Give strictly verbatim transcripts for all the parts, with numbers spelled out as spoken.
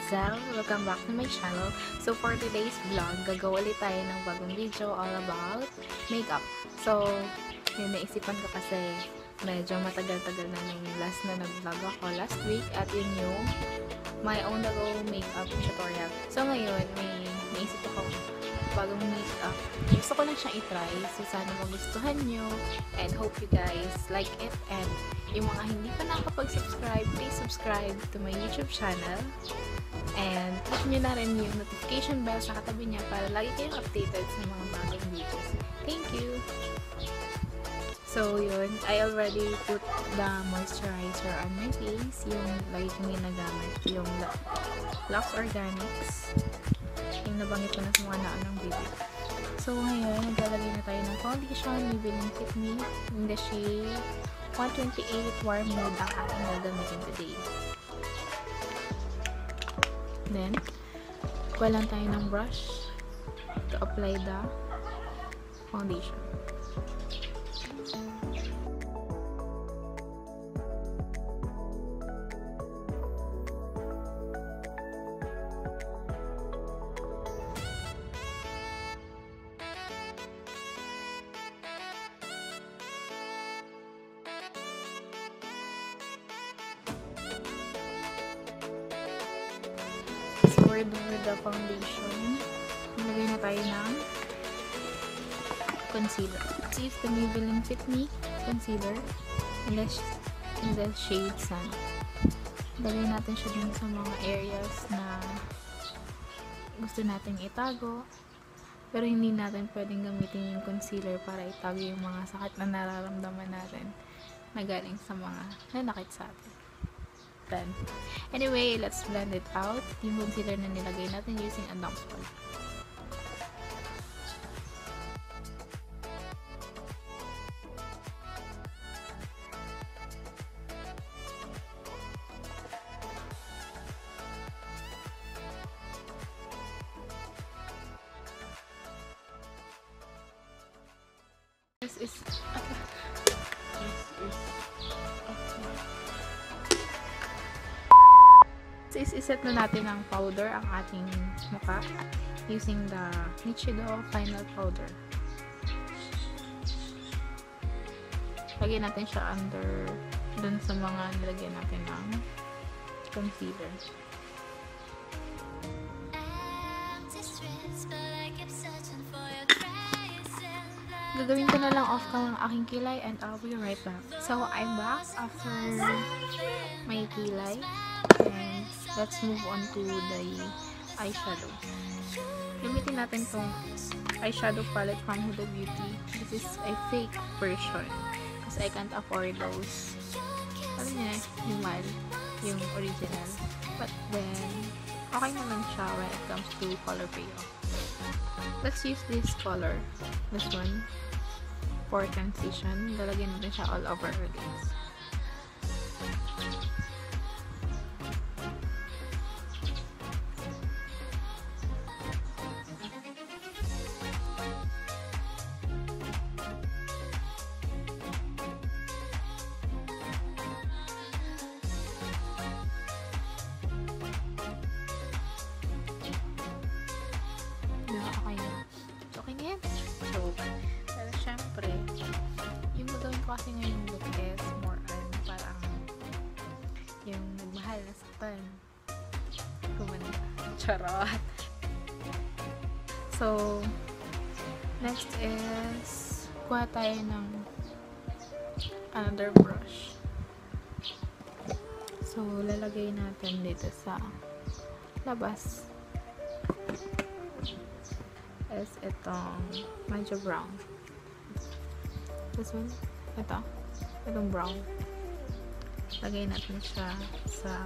Zel! Welcome back to my channel. So for today's vlog, gagawa ulit tayo ng bagong video all about makeup. So, yun, naisipan ko kasi medyo matagal-tagal na yung last na nag-vlog ako last week at yun yung my own the go makeup tutorial. So ngayon, may naisip ako bagong makeup. Gusto ko lang siyang itry. So sana magustuhan nyo and hope you guys like it. And yung mga hindi pa nakapag-subscribe, please subscribe to my YouTube channel. And click nyo na rin yung notification bell sa katabi niya para lagi kayong updated sa mga bagong videos. Thank you! So yun, I already put the moisturizer on my face. Yung lagi kong ginagamit, yung Lux Organics. Yung nabanggit ko na sa mga naan ng video. So ngayon, naglalagay na tayo ng foundation, Maybelline Fit Me in the shade one twenty-eight Warm Nude ang ating gagamitin today. Then, kuha lang tayo ng brush to apply the foundation. For the foundation, nilagay na tayo ng concealer. This is the Maybelline Fit Me concealer in the, in the shade Sun. Lagay natin siya dun sa mga areas na gusto natin itago, pero hindi natin pwedeng gamitin yung concealer para itago yung mga sakit na nararamdaman natin na galing sa mga nanakit sa atin. Anyway, let's blend it out. Yung concealer na nilagay natin using a damp spot. This is is iset na natin ng powder ang ating mukha using the Nichido Final Powder. Lagyan natin siya under dun sa mga nilagyan natin ng concealer. Gagawin ko na lang off cam ang aking kilay and I'll be right back. So, I'm back after my kilay. And let's move on to the eyeshadow. Gamitin natin tong eyeshadow palette from Huda Beauty. This is a fake version kasi I can't afford those. Alam niya, yung mal, yung original. But then, okay naman siya when it comes to color payoff. Let's use this color, this one, for transition. Lalagyan natin siya all over her face. Kasi ngayong look is more on parang yung nagmahal na saktan kumanda. Charot! So, next is kuha tayo ng another brush. So, lalagay natin dito sa labas is itong medyo brown. This one. Ito, itong brown. Lagay natin siya sa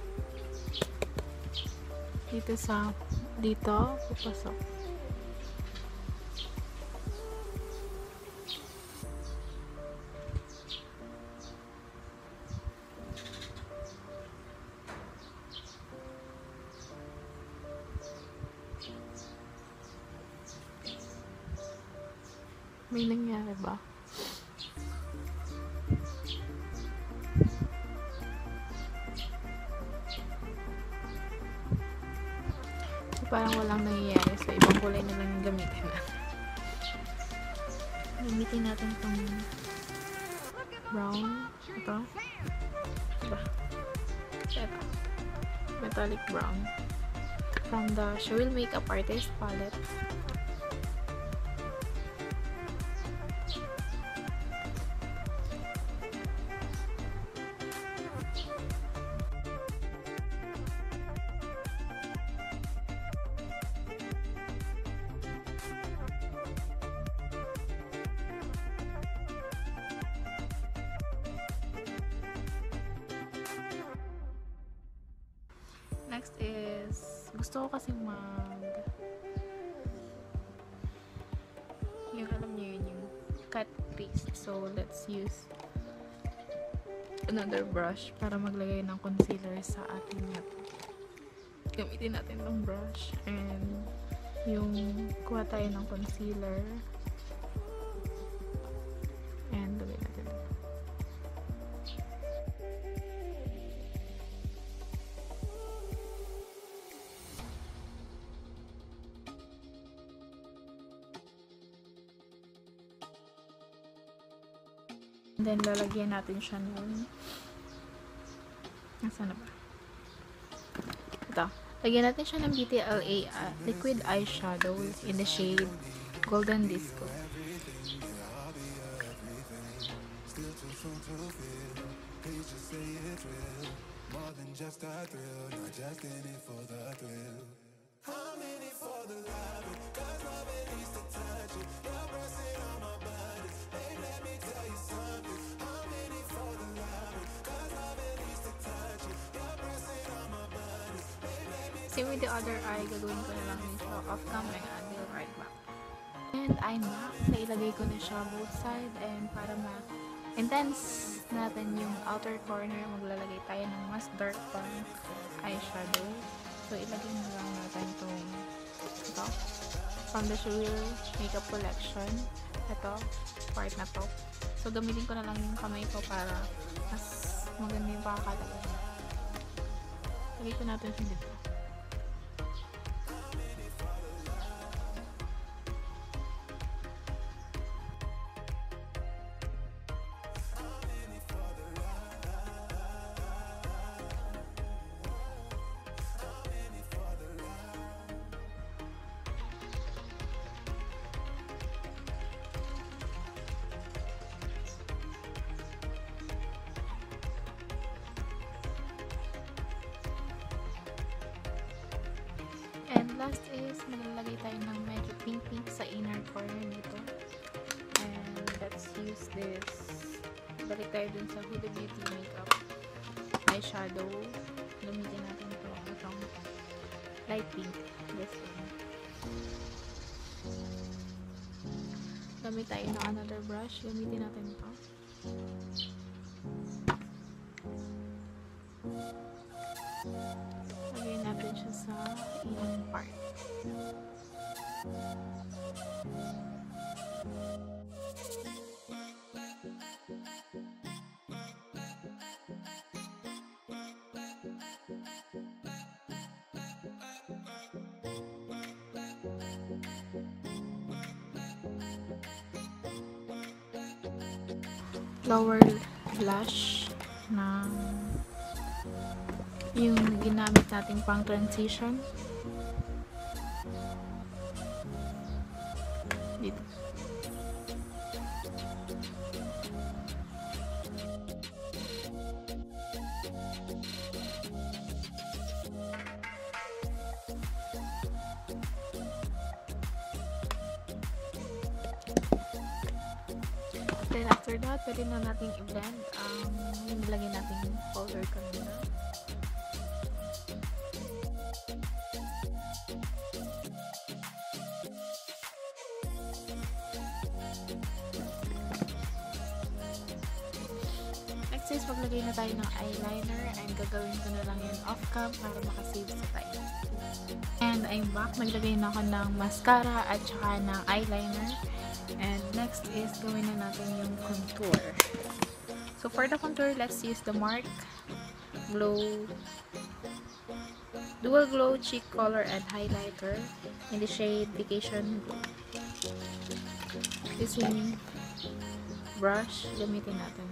dito sa dito, papasok. May nangyari ba? parang walang nangyayari. So, ibang kulay na lang yung gamitin natin. Gamitin natin itong brown. Ito. Diba? Ito. Metallic brown. From the She Will Makeup Artist palette. Next is, gusto ko kasi mag, yung alam niyo yun, yung cut crease. So, let's use another brush para maglagay ng concealer sa ating net. Gamitin natin tong brush and yung kuha tayo ng concealer and lagay natin. And then, lalagyan natin siya nun. Nasaan na ba? Ito. Lagyan natin siya ng B T L A uh, Liquid Eyeshadow in the shade Golden Disco. Same with the other eye, gagawin ko na lang din siya off camera and I'll right back. And I'm back. Nailagay ko na siya both side and para ma-intense natin yung outer corner, maglalagay tayo ng mas dark pang eyeshadow. So, ilagay na lang natin itong ito. From the She Will Makeup Collection. Ito, part na to. So, gamitin ko na lang yung kamay ko para mas maganda yung pakakalagay. Lagay ko natin siya dito. And last is, maglalagay tayo ng medyo pink-pink sa inner corner nito. And let's use this. Balik tayo dun sa Huda Beauty Makeup eyeshadow. Gamitin natin ito. Itong light pink. This one. Gamit tayo ng another brush. Gamitin natin ito. Lagay natin siya sa inner part. Lower blush na yung ginamit natin pang transition dito. Then after that, pwede na natin i-blend ang um, nilagay natin yung powder kanina. Next is maglagay na tayo ng eyeliner and gagawin ko na lang yun off-cam para makasave sa time. And I'm back. Naglagay na ako ng mascara at saka ng eyeliner. And next is gawin na natin yung contour. So for the contour, let's use the MARC Glow Dual Glow Cheek Color and Highlighter in the shade Vacation Blue. Using brush, gamitin natin.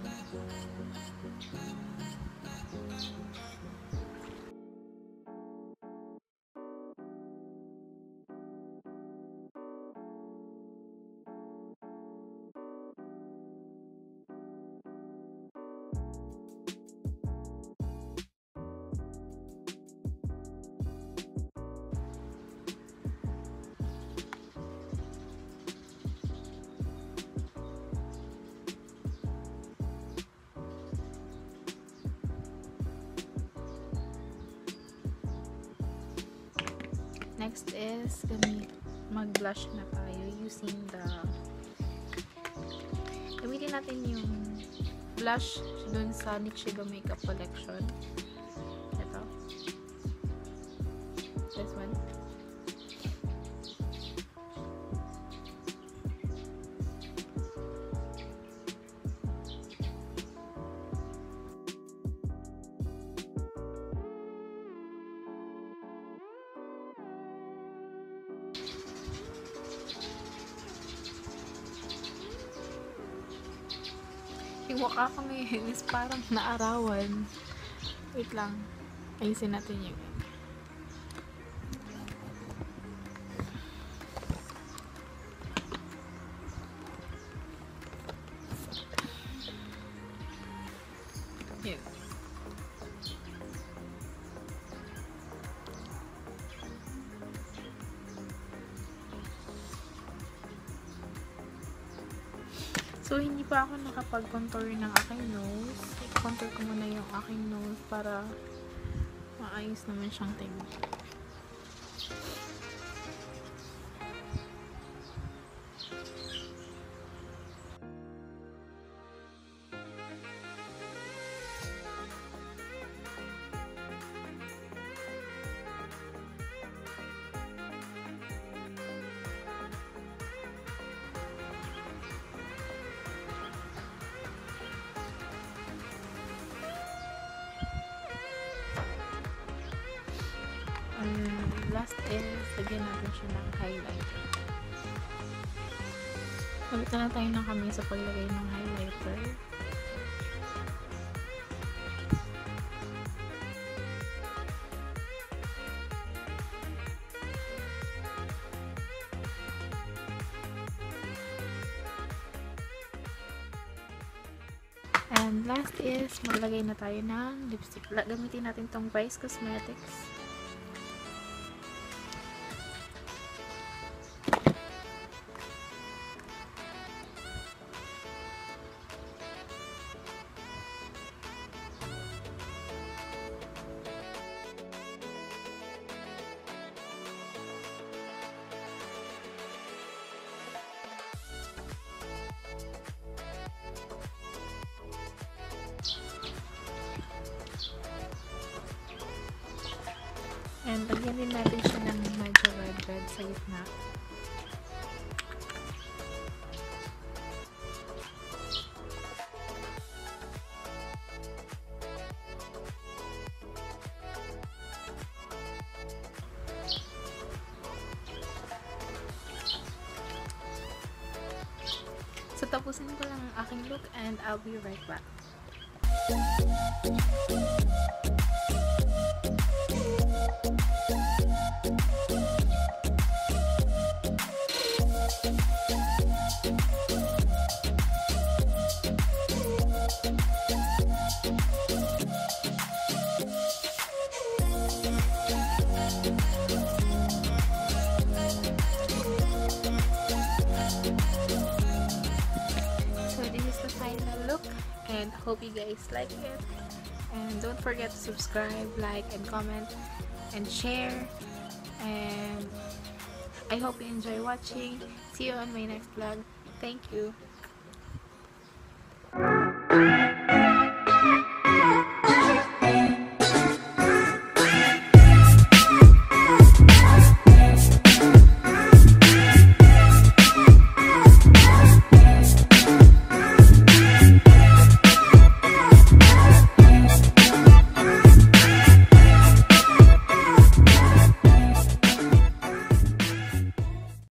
Next is gamit mag-blush na tayo using the gamitin natin yung blush dun sa N Y X Shido Makeup Collection. Ito. This one. Yung mukha ko ngayon is parang naarawan. Wait lang. Ayusin natin yung yun. So, hindi pa ako nakapag-contour ng aking nose. I-contour ko muna yung aking nose para maayos naman siyang tingnan. Um, last is, lagyan natin siya ng highlighter. Gamit na lang tayo ng kamay sa paglagay ng highlighter. And last is, maglagay na tayo ng lipstick. Gamitin natin tong Vice Cosmetics. And lagyan din natin siya ng medyo red-red sa gitna. So, tapusin ko lang ang aking look and I'll be right back. And I hope you guys like it, and don't forget to subscribe, like, and comment and share, and I hope you enjoy watching. See you on my next vlog. Thank you.